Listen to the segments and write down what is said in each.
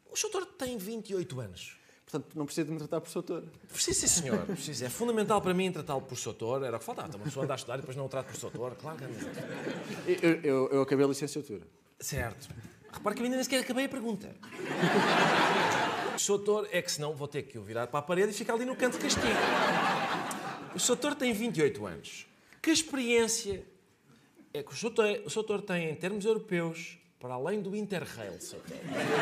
O Soutor tem 28 anos. Portanto, não precisa de me tratar por Soutor. Precisa, sim, senhor. Precisa. É fundamental para mim tratá-lo por Soutor. Era o que faltava. Uma pessoa anda a estudar e depois não o trata por Soutor. Claro que é. Eu acabei a licenciatura. Certo. Repare que eu ainda nem sequer acabei a pergunta. Soutor é que senão vou ter que o virar para a parede e ficar ali no canto de castigo. O Soutor tem 28 anos. Que experiência é que o Soutor tem em termos europeus para além do Interrail, Soutor?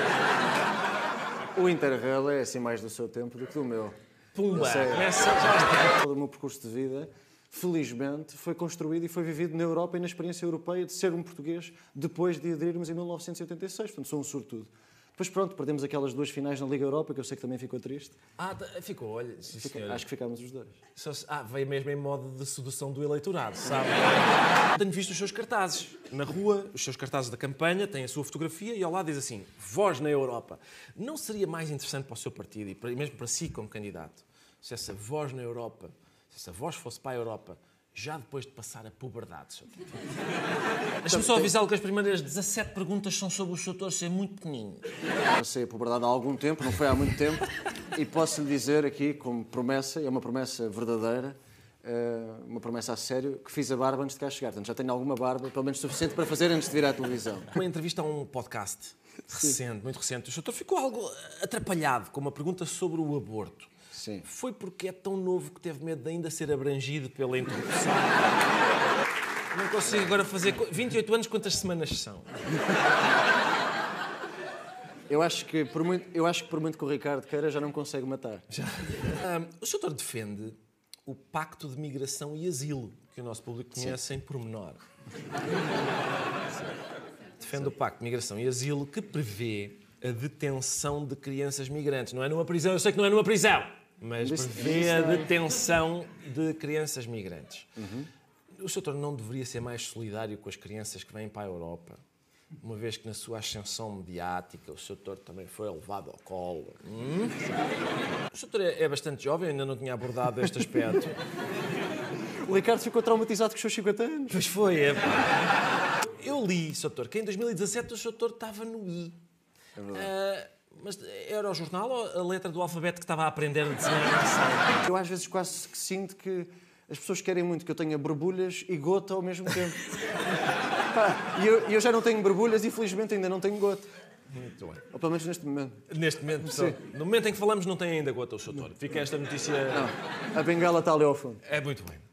O Interrail é assim mais do seu tempo do que do meu. Pumba! Começa já. Todo o meu percurso de vida, felizmente, foi construído e foi vivido na Europa e na experiência europeia de ser um português depois de aderirmos em 1986. Portanto, sou um sortudo. Depois, pronto, perdemos aquelas 2 finais na Liga Europa, que eu sei que também ficou triste. Ficou, olha. Sim, Acho que ficámos os 2. Veio mesmo em modo de sedução do eleitorado, sabe? Tenho visto os seus cartazes na rua, os seus cartazes da campanha, têm a sua fotografia e ao lado diz assim, voz na Europa. Não seria mais interessante para o seu partido e mesmo para si como candidato, se essa voz na Europa, se essa voz fosse para a Europa, já depois de passar a puberdade, Soutor? Deixa-me só avisá-lo que as primeiras 17 perguntas são sobre o Soutor ser muito pequenino. Passei a puberdade há algum tempo, não foi há muito tempo, e posso lhe dizer aqui, como promessa, é uma promessa verdadeira, uma promessa a sério, que fiz a barba antes de cá chegar. Portanto, já tenho alguma barba, pelo menos suficiente para fazer antes de vir à televisão. Uma entrevista a um podcast recente, muito recente, o Soutor ficou algo atrapalhado com uma pergunta sobre o aborto. Sim. Foi porque é tão novo que teve medo de ainda ser abrangido pela introdução. Não consigo agora fazer... 28 anos, quantas semanas são? Eu acho que por muito que o Ricardo queira, já não consegue matar. O Soutor defende o Pacto de Migração e Asilo, que o nosso público conhece em pormenor. Defende o Pacto de Migração e Asilo, que prevê a detenção de crianças migrantes. Não é numa prisão, eu sei que não é numa prisão, mas prevê a detenção de crianças migrantes. O Soutor não deveria ser mais solidário com as crianças que vêm para a Europa, uma vez que na sua ascensão mediática o Soutor também foi levado ao colo. O Soutor é bastante jovem, ainda não tinha abordado este aspecto. O Ricardo ficou traumatizado com os seus 50 anos. Pois foi, Eu li, Soutor, que em 2017 o Soutor estava no I. Mas era o jornal ou a letra do alfabeto que estava a aprender a desenhar? Eu às vezes quase que sinto que as pessoas querem muito que eu tenha borbulhas e gota ao mesmo tempo. E eu já não tenho borbulhas e felizmente ainda não tenho gota. Muito bem. Ou pelo menos neste momento. Neste momento, sim. No momento em que falamos não tem ainda gota o Soutor. Fica esta notícia... Não, a bengala está ali ao fundo. É muito bem.